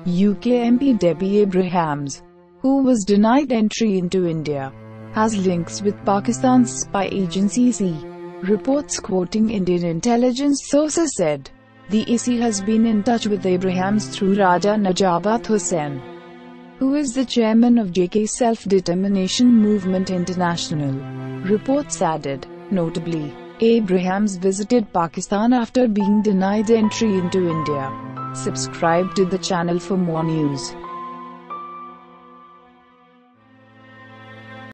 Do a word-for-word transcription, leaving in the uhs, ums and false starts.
U K M P Debbie Abrahams, who was denied entry into India, has links with Pakistan's spy agency I S I. Reports quoting Indian intelligence sources said, the I S I has been in touch with Abrahams through Raja Najabat Hussain, who is the chairman of J K Self-Determination Movement International. Reports added, notably, Abrahams visited Pakistan after being denied entry into India. Subscribe to the channel for more news.